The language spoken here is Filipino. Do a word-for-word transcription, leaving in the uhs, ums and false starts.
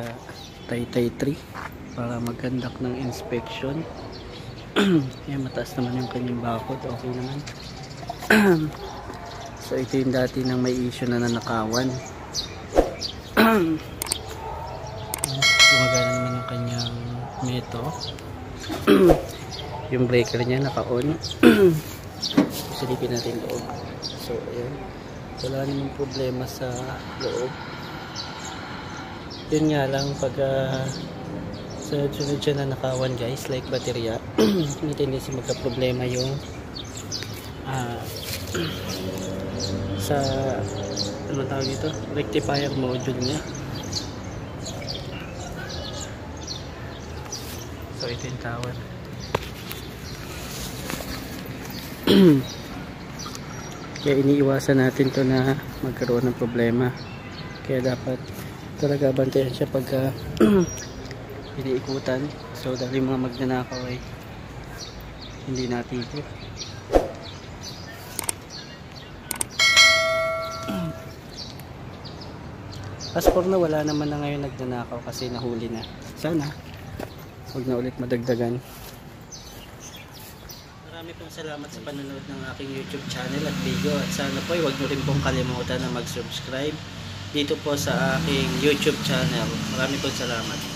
sa Taytay three para mag-conduct ng inspection. Yan, mataas naman yung kanyang bakod, okay naman. So ito yung dati nang may issue na nanakawan. Gumagana naman yung kanyang meto. Yung breaker niya naka-on. Silipin natin loob. So ayan, wala namang problema sa loob. Yun nga lang pag uh, sa sunod siya na nakawan guys, like baterya, hindi tendency magka-problema yung uh, sa ano tawag dito, rectifier module niya. So ito yung tower. Kaya iniiwasan natin to na magkaroon ng problema. Kaya dapat talaga bantayan siya pagka iniikutan. So dahil yung mga magnanakaw ay hindi natigil. As for na, wala naman na ngayon nagnanakaw kasi nahuli na. Sana huwag na ulit madagdagan. Marami pong salamat sa panonood ng aking YouTube channel at video, at sana po ay huwag nyo rin pong kalimutan na mag-subscribe dito po sa aking YouTube channel. Marami pong salamat.